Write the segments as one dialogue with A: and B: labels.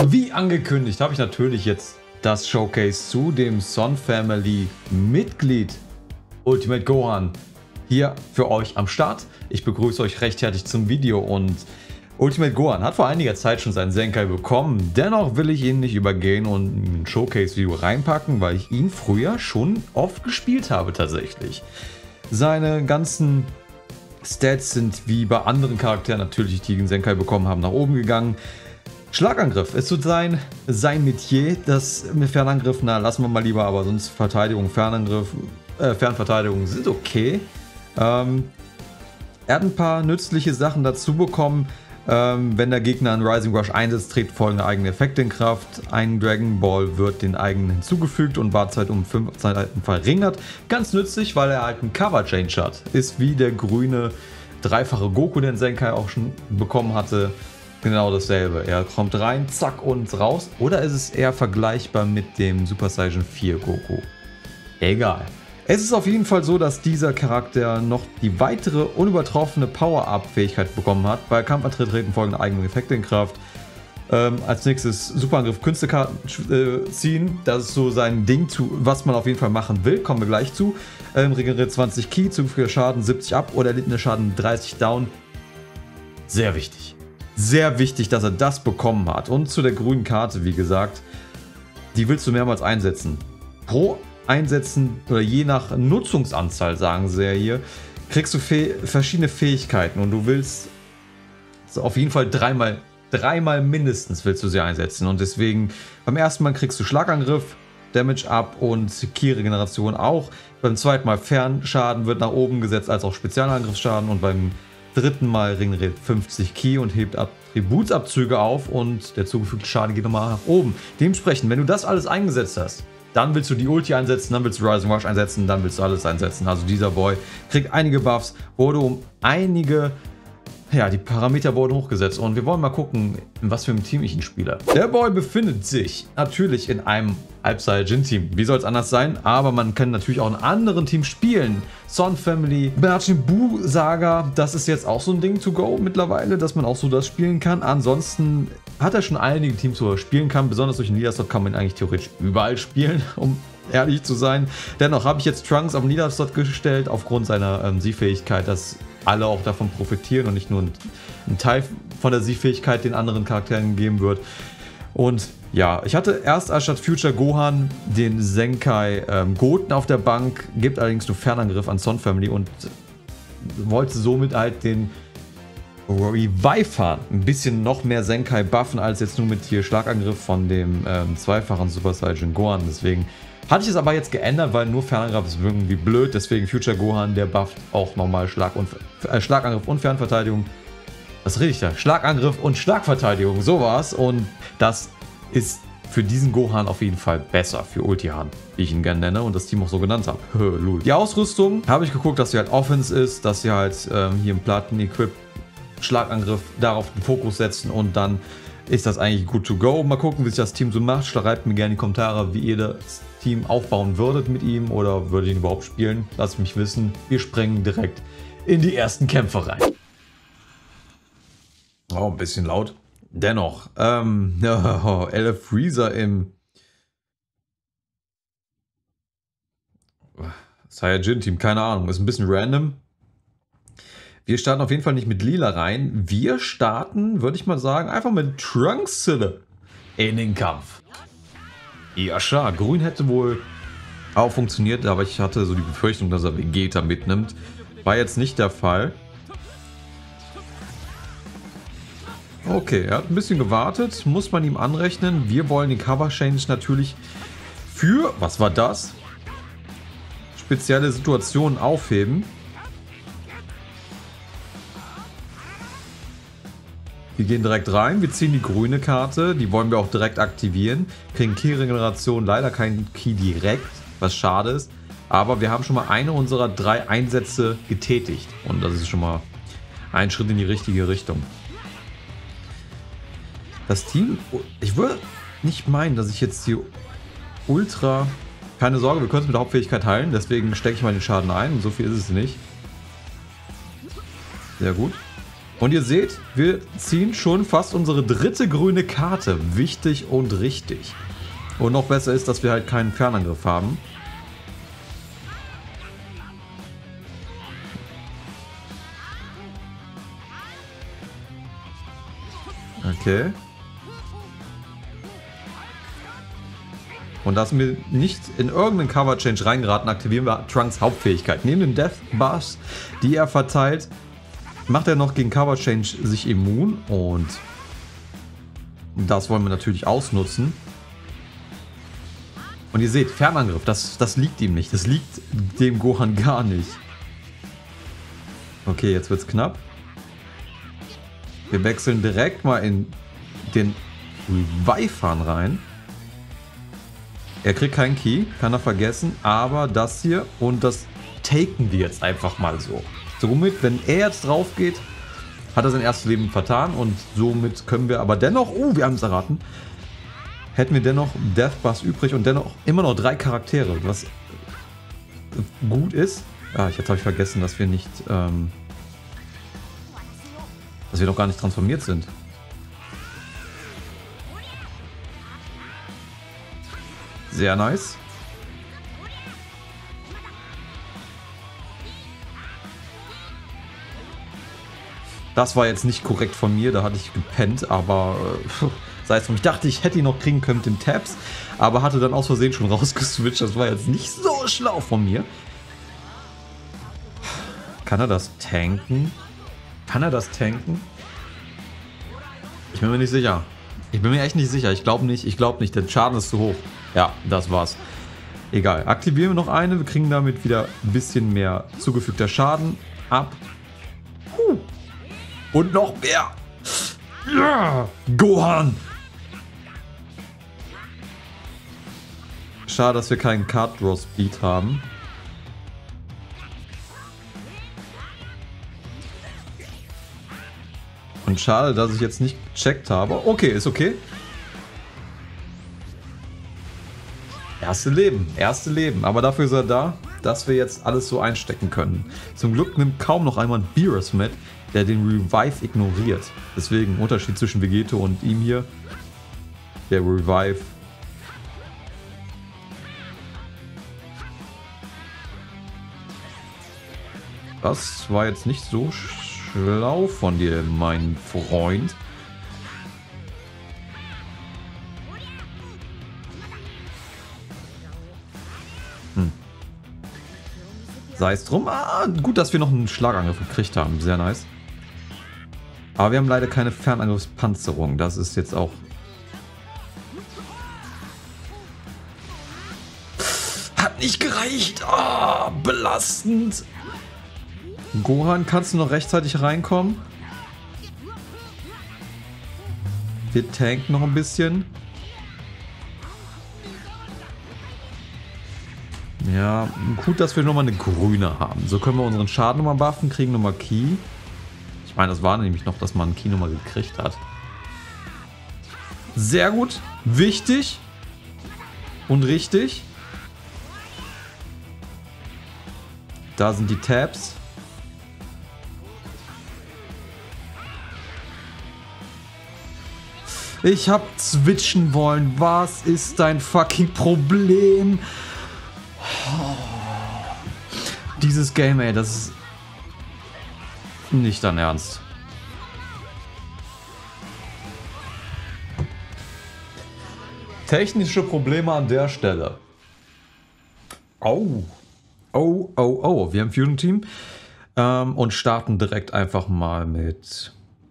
A: Wie angekündigt habe ich natürlich jetzt das Showcase zu dem Son Family Mitglied Ultimate Gohan hier für euch am Start. Ich begrüße euch recht herzlich zum Video und Ultimate Gohan hat vor einiger Zeit schon seinen Zenkai bekommen. Dennoch will ich ihn nicht übergehen und ein Showcase-Video reinpacken, weil ich ihn früher schon oft gespielt habe tatsächlich. Seine ganzen Stats sind wie bei anderen Charakteren natürlich, die den Zenkai bekommen haben, nach oben gegangen. Schlagangriff ist so sein Metier. Das mit Fernangriff, na lassen wir mal lieber, aber sonst Verteidigung, Fernangriff, Fernverteidigung sind okay. Er hat ein paar nützliche Sachen dazu bekommen. Wenn der Gegner einen Rising Rush einsetzt, trägt folgende eigene Effekte in Kraft. Ein Dragon Ball wird den eigenen hinzugefügt und Wartezeit um 5 Zeiten verringert. Ganz nützlich, weil er halt einen Cover Change hat. Ist wie der grüne dreifache Goku, den Zenkai auch schon bekommen hatte. Genau dasselbe. Er kommt rein, zack und raus. Oder ist es eher vergleichbar mit dem Super Saiyan 4 Goku? Egal. Es ist auf jeden Fall so, dass dieser Charakter noch die weitere unübertroffene Power-Up-Fähigkeit bekommen hat. Bei Kampfantritt treten folgende eigene Effekte in Kraft. Als nächstes Superangriff Künstekarten ziehen. Das ist so sein Ding, was man auf jeden Fall machen will. Kommen wir gleich zu. Regeneriert 20 Ki, zugefügter Schaden 70 ab oder erlittene Schaden 30 down. Sehr wichtig. Sehr wichtig, dass er das bekommen hat. Und zu der grünen Karte, wie gesagt, die willst du mehrmals einsetzen. Pro Einsetzen oder je nach Nutzungsanzahl, sagen sie ja hier, kriegst du verschiedene Fähigkeiten und du willst auf jeden Fall dreimal mindestens willst du sie einsetzen und deswegen beim ersten Mal kriegst du Schlagangriff, Damage ab und Ki-Regeneration auch. Beim zweiten Mal Fernschaden wird nach oben gesetzt als auch Spezialangriffsschaden und beim dritten Mal regeneriert 50 Ki und hebt Attributsabzüge auf und der zugefügte Schaden geht nochmal nach oben. Dementsprechend, wenn du das alles eingesetzt hast, dann willst du die Ulti einsetzen, dann willst du Rising Rush einsetzen, dann willst du alles einsetzen. Also dieser Boy kriegt einige Buffs, wurde um einige, ja, die Parameter wurden hochgesetzt. Und wir wollen mal gucken, in was für einem Team ich ihn spiele. Der Boy befindet sich natürlich in einem Halb-Saiyajin-Team. Wie soll es anders sein? Aber man kann natürlich auch in anderen Teams spielen. Son Family, Majin Buu Saga, das ist jetzt auch so ein Ding to go mittlerweile, dass man auch so das spielen kann. Ansonsten hat er schon einige Teams, wo er spielen kann. Besonders durch den Leader-Slot kann man ihn eigentlich theoretisch überall spielen, um ehrlich zu sein. Dennoch habe ich jetzt Trunks auf den Leader-Slot gestellt, aufgrund seiner Sie-Fähigkeit, dass alle auch davon profitieren und nicht nur ein Teil von der Sie-Fähigkeit den anderen Charakteren gegeben wird. Und ja, ich hatte erst anstatt Future Gohan den Zenkai Goten auf der Bank, gibt allerdings nur Fernangriff an Son Family und wollte somit halt den Revive ein bisschen noch mehr Zenkai buffen, als jetzt nur mit hier Schlagangriff von dem zweifachen Super Saiyan Gohan. Deswegen hatte ich es aber jetzt geändert, weil nur Fernangriff ist irgendwie blöd. Deswegen Future Gohan, der bufft auch nochmal Schlagangriff und Fernverteidigung. Was rede ich da? Schlagangriff und Schlagverteidigung, sowas. Und das ist für diesen Gohan auf jeden Fall besser, für Ultihan, wie ich ihn gerne nenne und das Team auch so genannt habe. Die Ausrüstung habe ich geguckt, dass sie halt Offense ist, dass sie halt hier im Platin-Equip Schlagangriff darauf den Fokus setzen und dann ist das eigentlich good to go. Mal gucken, wie sich das Team so macht. Schreibt mir gerne in die Kommentare, wie ihr das Team aufbauen würdet mit ihm oder würdet ihr ihn überhaupt spielen. Lasst mich wissen. Wir springen direkt in die ersten Kämpfe rein. Oh, ein bisschen laut. Dennoch, LF Freezer im Saiyajin-Team, keine Ahnung, ist ein bisschen random. Wir starten auf jeden Fall nicht mit Lila rein. Wir starten, würde ich mal sagen, einfach mit Trunks in den Kampf. Ja, schade. Grün hätte wohl auch funktioniert, aber ich hatte so die Befürchtung, dass er Vegeta mitnimmt. War jetzt nicht der Fall. Okay, er hat ein bisschen gewartet, muss man ihm anrechnen. Wir wollen den Cover Change natürlich für, was war das? Spezielle Situationen aufheben. Wir gehen direkt rein, wir ziehen die grüne Karte, die wollen wir auch direkt aktivieren. Kriegen Ki-Regeneration, leider kein Ki direkt, was schade ist. Aber wir haben schon mal eine unserer 3 Einsätze getätigt. Und das ist schon mal ein Schritt in die richtige Richtung. Das Team, ich würde nicht meinen, dass ich jetzt hier ultra... Keine Sorge, wir können es mit der Hauptfähigkeit heilen, deswegen stecke ich mal den Schaden ein und so viel ist es nicht. Sehr gut. Und ihr seht, wir ziehen schon fast unsere dritte grüne Karte. Wichtig und richtig. Und noch besser ist, dass wir halt keinen Fernangriff haben. Okay. Und dass wir nicht in irgendeinen Cover Change reingeraten, aktivieren wir Trunks Hauptfähigkeit. Neben den Death Bars, die er verteilt, macht er noch gegen Cover Change sich immun. Und das wollen wir natürlich ausnutzen. Und ihr seht, Fernangriff, das liegt ihm nicht. Das liegt dem Gohan gar nicht. Okay, jetzt wird's knapp. Wir wechseln direkt mal in den Revive-Hahn rein. Er kriegt keinen Key, kann er vergessen, aber das hier und das taken wir jetzt einfach mal so. Somit, wenn er jetzt drauf geht, hat er sein erstes Leben vertan und somit können wir aber dennoch, wir haben es erraten, hätten wir dennoch Death Bars übrig und dennoch immer noch 3 Charaktere, was gut ist. Jetzt habe ich vergessen, dass wir nicht, dass wir noch gar nicht transformiert sind. Sehr nice. Das war jetzt nicht korrekt von mir, da hatte ich gepennt, aber sei es drum. Ich dachte, ich hätte ihn noch kriegen können mit den Tabs, aber hatte dann aus Versehen schon rausgeswitcht. Das war jetzt nicht so schlau von mir. Kann er das tanken? Kann er das tanken? Ich bin mir nicht sicher. Ich bin mir echt nicht sicher. Ich glaube nicht. Der Schaden ist zu hoch. Ja, das war's. Egal. Aktivieren wir noch eine. Wir kriegen damit wieder ein bisschen mehr zugefügter Schaden ab. Und noch mehr. Ja, Gohan. Schade, dass wir keinen Card Draw Speed haben. Und schade, dass ich jetzt nicht gecheckt habe. Okay, ist okay. Erste Leben. Aber dafür ist er da, dass wir jetzt alles so einstecken können. Zum Glück nimmt kaum noch einmal ein Beerus mit, der den Revive ignoriert. Deswegen Unterschied zwischen Vegeto und ihm hier. Der Revive. Das war jetzt nicht so schlau von dir, mein Freund. Sei es drum. Gut, dass wir noch einen Schlagangriff gekriegt haben. Sehr nice. Aber wir haben leider keine Fernangriffspanzerung. Das ist jetzt auch... Hat nicht gereicht. Belastend. Gohan, kannst du noch rechtzeitig reinkommen? Wir tanken noch ein bisschen. Ja, gut, dass wir nochmal eine grüne haben. So können wir unseren Schaden nochmal buffen, kriegen nochmal Key. Ich meine, das war nämlich noch, dass man einen Key nochmal gekriegt hat. Sehr gut. Wichtig. Und richtig. Da sind die Tabs. Ich hab switchen wollen. Was ist dein fucking Problem? Dieses Game, ey, das ist nicht dein Ernst. Technische Probleme an der Stelle. Oh. Wir haben Fusion Team und starten direkt einfach mal mit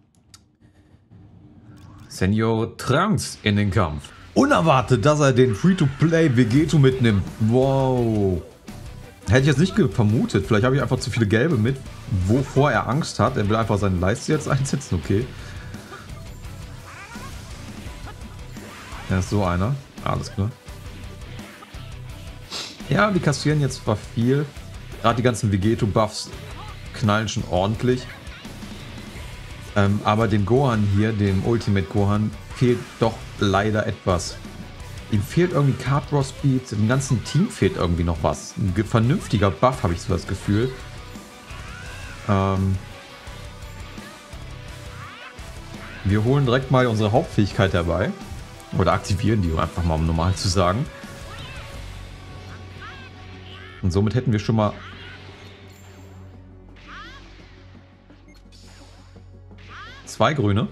A: Senior Trunks in den Kampf. Unerwartet, dass er den Free-to-Play Vegeto mitnimmt. Wow. Hätte ich jetzt nicht vermutet. Vielleicht habe ich einfach zu viele Gelbe mit, wovor er Angst hat. Er will einfach seine Leiste jetzt einsetzen. Okay. Er ist so einer. Alles klar. Ja, wir kassieren jetzt zwar viel. Gerade die ganzen Vegeto-Buffs knallen schon ordentlich. Aber dem Gohan hier, dem Ultimate Gohan, fehlt doch leider etwas. Ihm fehlt irgendwie Card Draw Speed, dem ganzen Team fehlt irgendwie noch was. Ein vernünftiger Buff, habe ich so das Gefühl. Wir holen direkt mal unsere Hauptfähigkeit herbei. Oder aktivieren die, einfach mal, um normal zu sagen. Und somit hätten wir schon mal... zwei grüne.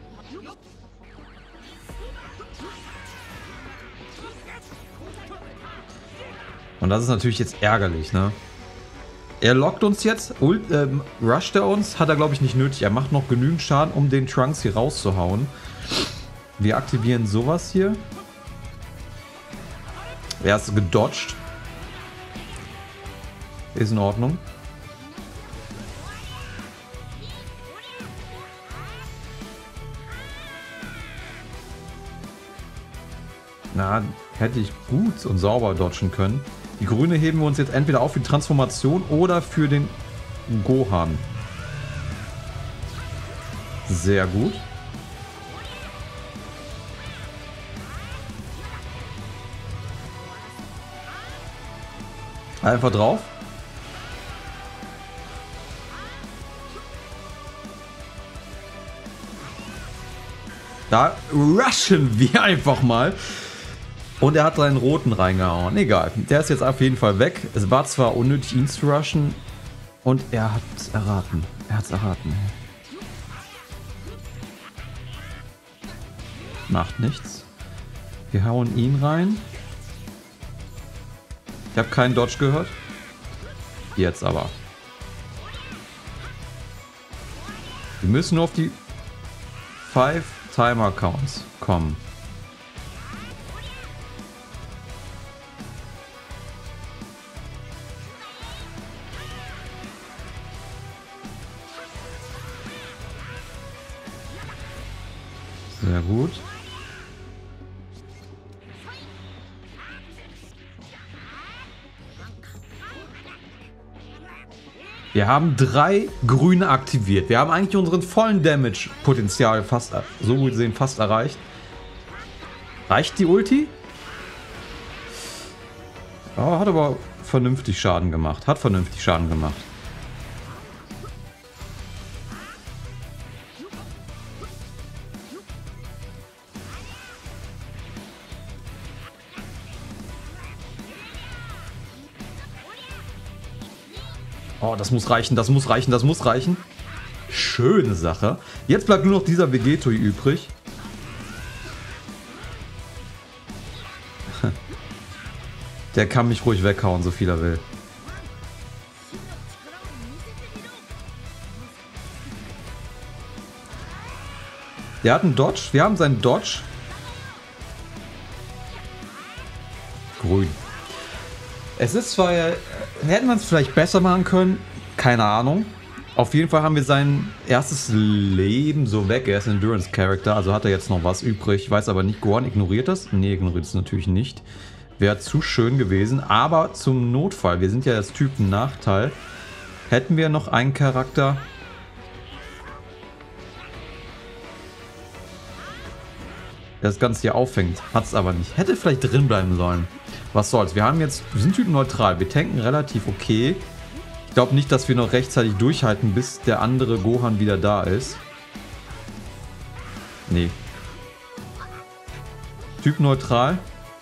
A: Und das ist natürlich jetzt ärgerlich, ne? Er lockt uns jetzt, rusht er uns, hat er glaube ich nicht nötig. Er macht noch genügend Schaden, um den Trunks hier rauszuhauen. Wir aktivieren sowas hier. Er ist gedodged. Ist in Ordnung. Na, hätte ich gut und sauber dodgen können. Die grüne heben wir uns jetzt entweder auf für die Transformation oder für den Gohan. Sehr gut. Einfach drauf. Da rushen wir einfach mal. Und er hat seinen roten reingehauen. Egal, der ist jetzt auf jeden Fall weg. Es war zwar unnötig, ihn zu rushen. Und er hat es erraten. Er hat es erraten. Macht nichts. Wir hauen ihn rein. Ich habe keinen Dodge gehört. Jetzt aber. Wir müssen nur auf die 5 Timer Counts kommen. Sehr gut. Wir haben 3 grüne aktiviert. Wir haben eigentlich unseren vollen Damage-Potenzial fast, so gesehen, fast erreicht. Reicht die Ulti? Oh, hat aber vernünftig Schaden gemacht. Hat vernünftig Schaden gemacht. Oh, das muss reichen, das muss reichen, das muss reichen. Schöne Sache. Jetzt bleibt nur noch dieser Vegeto übrig. Der kann mich ruhig weghauen, so viel er will. Der hat einen Dodge. Wir haben seinen Dodge. Grün. Es ist zwar, hätten wir es vielleicht besser machen können, keine Ahnung. Auf jeden Fall haben wir sein erstes Leben so weg. Er ist ein Endurance-Charakter, also hat er jetzt noch was übrig. Ich weiß aber nicht, Gohan ignoriert das? Nee, ignoriert es natürlich nicht. Wäre zu schön gewesen, aber zum Notfall, wir sind ja das Typ Nachteil, hätten wir noch einen Charakter, der das Ganze hier auffängt. Hat es aber nicht. Hätte vielleicht drin bleiben sollen. Was soll's. Wir sind typenneutral. Wir tanken relativ okay. Ich glaube nicht, dass wir noch rechtzeitig durchhalten, bis der andere Gohan wieder da ist. Nee. Typenneutral.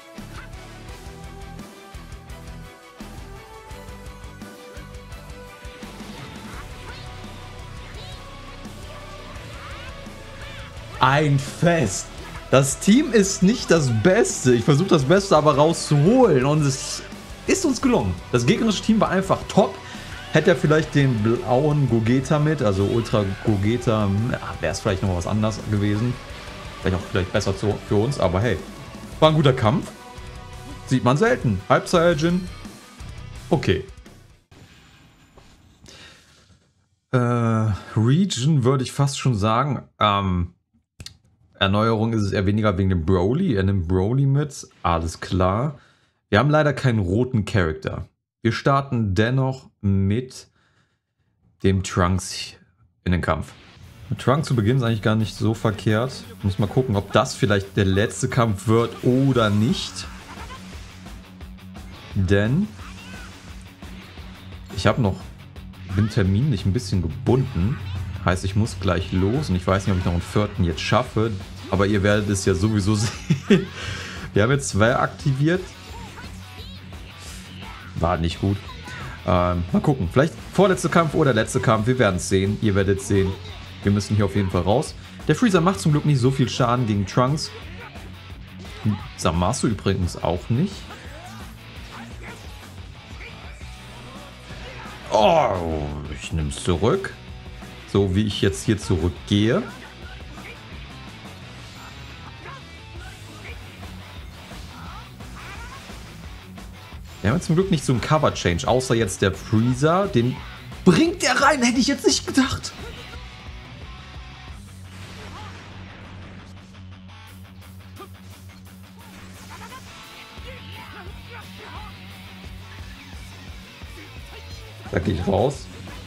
A: Ein Fest. Das Team ist nicht das Beste. Ich versuche das Beste aber rauszuholen und es ist uns gelungen. Das gegnerische Team war einfach top. Hätte er vielleicht den blauen Gogeta mit, also Ultra Gogeta, wäre es vielleicht noch was anderes gewesen. Vielleicht besser für uns, aber hey. War ein guter Kampf. Sieht man selten. Halb-Saiyajin. Okay. Region würde ich fast schon sagen. Erneuerung ist es eher weniger wegen dem Broly. Er nimmt Broly mit. Alles klar. Wir haben leider keinen roten Charakter. Wir starten dennoch mit dem Trunks in den Kampf. Mit Trunks zu Beginn ist eigentlich gar nicht so verkehrt. Muss mal gucken, ob das vielleicht der letzte Kampf wird oder nicht. Denn ich bin terminlich ein bisschen gebunden. Heißt, ich muss gleich los und ich weiß nicht, ob ich noch einen 4. jetzt schaffe. Aber ihr werdet es ja sowieso sehen. Wir haben jetzt 2 aktiviert. War nicht gut. Mal gucken. Vielleicht vorletzter Kampf oder letzter Kampf. Wir werden es sehen. Ihr werdet es sehen. Wir müssen hier auf jeden Fall raus. Der Freezer macht zum Glück nicht so viel Schaden gegen Trunks. Zamasu übrigens auch nicht. Oh, ich nehme es zurück. So wie ich jetzt hier zurückgehe. Wir haben zum Glück nicht so einen Cover-Change, außer jetzt der Freezer. Den bringt er rein, hätte ich jetzt nicht gedacht. Da gehe ich raus.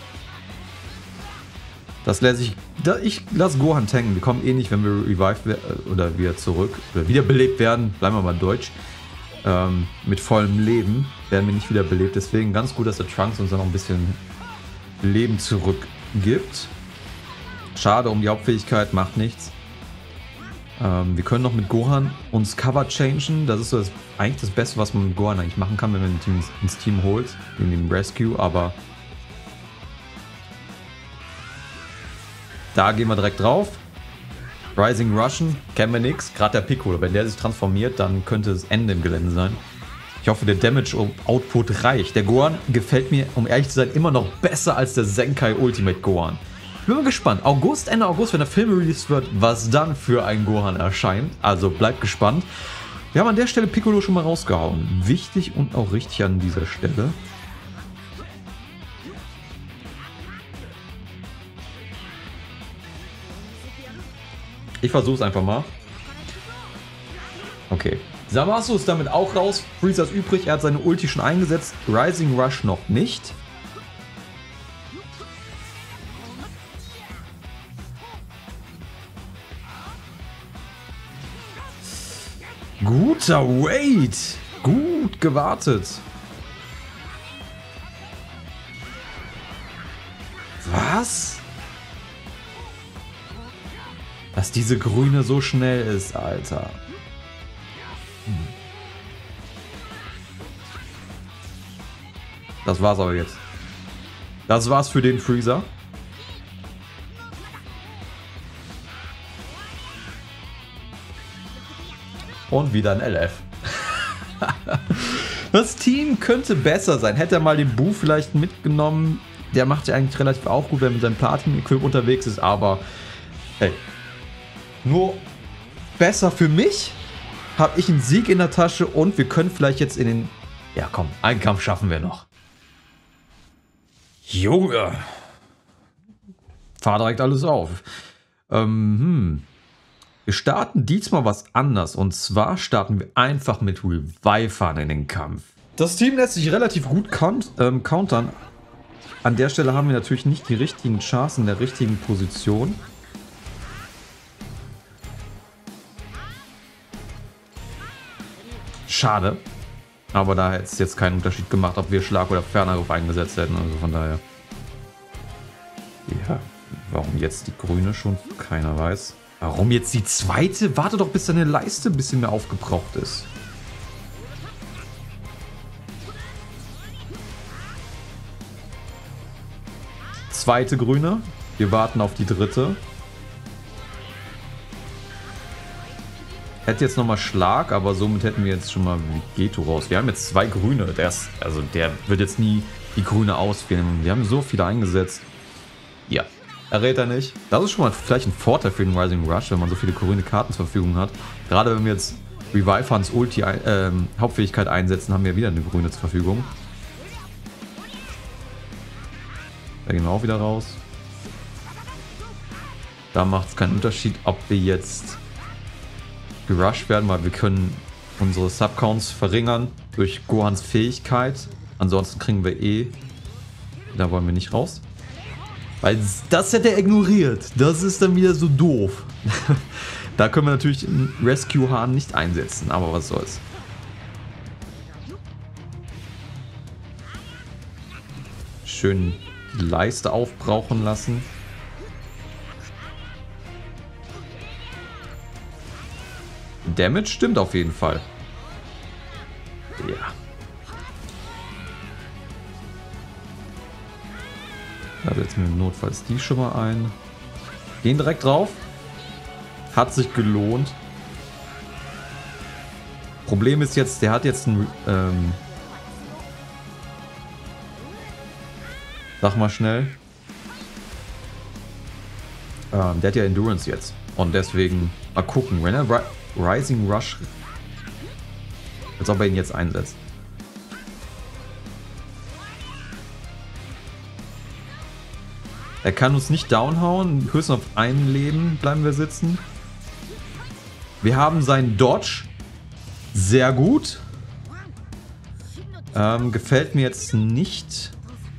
A: Das lasse ich lasse Gohan tanken. Wir kommen eh nicht, wenn wir revived oder wieder zurück oder wiederbelebt werden. Bleiben wir mal deutsch. Mit vollem Leben werden wir nicht wiederbelebt. Deswegen ganz gut, dass der Trunks uns dann noch ein bisschen Leben zurückgibt. Schade um die Hauptfähigkeit, macht nichts. Wir können noch mit Gohan uns Cover changen. Das ist so eigentlich das Beste, was man mit Gohan eigentlich machen kann, wenn man ihn ins Team holt. In dem Rescue, aber da gehen wir direkt drauf. Rising Russian, kennen wir nix. Gerade der Piccolo, wenn der sich transformiert, dann könnte es Ende im Gelände sein. Ich hoffe, der Damage-Output reicht. Der Gohan gefällt mir, um ehrlich zu sein, immer noch besser als der Zenkai Ultimate Gohan. Ich bin mal gespannt. Ende August, wenn der Film released wird, was dann für ein Gohan erscheint. Also bleibt gespannt. Wir haben an der Stelle Piccolo schon mal rausgehauen. Wichtig und auch richtig an dieser Stelle. Ich versuche es einfach mal. Okay. Zamasu ist damit auch raus. Freezer ist übrig. Er hat seine Ulti schon eingesetzt. Rising Rush noch nicht. Guter Wait. Gut gewartet. Was? Dass diese Grüne so schnell ist, Alter. Das war's aber jetzt. Das war's für den Freezer. Und wieder ein LF. Das Team könnte besser sein. Hätte er mal den Bu vielleicht mitgenommen. Der macht ja eigentlich relativ auch gut, wenn er mit seinem Platin-Equip unterwegs ist. Aber hey, nur besser für mich. Habe ich einen Sieg in der Tasche und wir können vielleicht jetzt in den... Ja komm, einen Kampf schaffen wir noch. Junge. Fahr direkt alles auf. Wir starten diesmal was anders. Und zwar starten wir einfach mit Revivern in den Kampf. Das Team lässt sich relativ gut countern. An der Stelle haben wir natürlich nicht die richtigen Chars in der richtigen Position. Schade. Aber da hätte es jetzt keinen Unterschied gemacht, ob wir Schlag oder Fernangriff eingesetzt hätten. Also von daher. Ja, warum jetzt die grüne schon? Keiner weiß. Warum jetzt die zweite? Warte doch, bis deine Leiste ein bisschen mehr aufgebraucht ist. Zweite grüne. Wir warten auf die dritte. Hätte jetzt nochmal Schlag, aber somit hätten wir jetzt schon mal Vegeto raus. Wir haben jetzt 2 grüne. Der wird jetzt nie die grüne auswählen. Wir haben so viele eingesetzt. Ja, errät er nicht. Das ist schon mal vielleicht ein Vorteil für den Rising Rush, wenn man so viele grüne Karten zur Verfügung hat. Gerade wenn wir jetzt Revivers Ulti Hauptfähigkeit einsetzen, haben wir wieder eine grüne zur Verfügung. Da gehen wir auch wieder raus. Da macht es keinen Unterschied, ob wir jetzt gerusht werden, weil wir können unsere Subcounts verringern durch Gohans Fähigkeit. Ansonsten kriegen wir da wollen wir nicht raus. Weil das hätte er ignoriert. Das ist dann wieder so doof. Da können wir natürlich einen Rescue-Hahn nicht einsetzen, aber was soll's. Schön die Leiste aufbrauchen lassen. Damage stimmt auf jeden Fall. Ja. Da setzen wir notfalls die schon mal ein. Gehen direkt drauf. Hat sich gelohnt. Problem ist jetzt, der hat jetzt ein... sag mal schnell. Der hat ja Endurance jetzt. Und deswegen mal gucken. Wenn er Rising Rush... als ob er ihn jetzt einsetzt. Er kann uns nicht downhauen. Höchstens auf ein Leben bleiben wir sitzen. Wir haben seinen Dodge. Sehr gut. Gefällt mir jetzt nicht.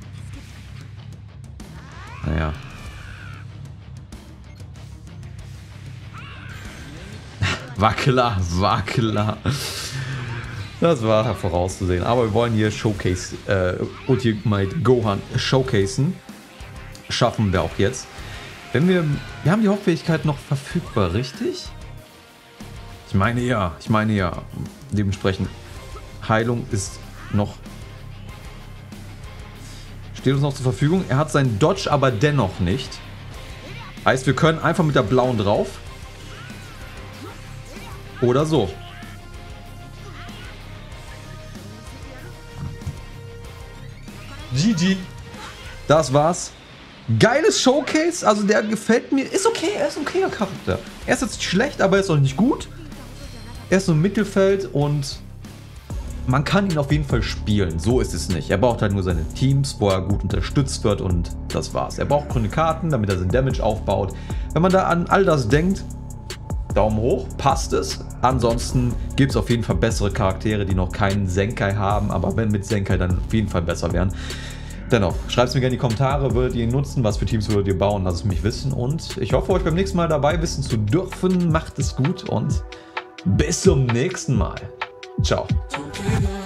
A: Naja. War klar, war klar. Das war vorauszusehen. Aber wir wollen hier Showcase, Ultimate Gohan showcasen. Schaffen wir auch jetzt. Wenn wir haben die Hauptfähigkeit noch verfügbar, richtig? Ich meine ja. Dementsprechend Heilung ist noch... steht uns noch zur Verfügung. Er hat seinen Dodge aber dennoch nicht. Heißt, wir können einfach mit der blauen drauf. Oder so. GG. Das war's. Geiles Showcase. Also der gefällt mir. Ist okay. Er ist ein okayer Charakter. Er ist jetzt nicht schlecht, aber er ist auch nicht gut. Er ist so im Mittelfeld und man kann ihn auf jeden Fall spielen. So ist es nicht. Er braucht halt nur seine Teams, wo er gut unterstützt wird und das war's. Er braucht grüne Karten, damit er seinen Damage aufbaut. Wenn man da an all das denkt, Daumen hoch, passt es. Ansonsten gibt es auf jeden Fall bessere Charaktere, die noch keinen Zenkai haben, aber wenn mit Zenkai, dann auf jeden Fall besser wären. Dennoch, schreibt es mir gerne in die Kommentare, würdet ihr ihn nutzen, was für Teams würdet ihr bauen, lasst es mich wissen und ich hoffe, euch beim nächsten Mal dabei wissen zu dürfen. Macht es gut und bis zum nächsten Mal. Ciao.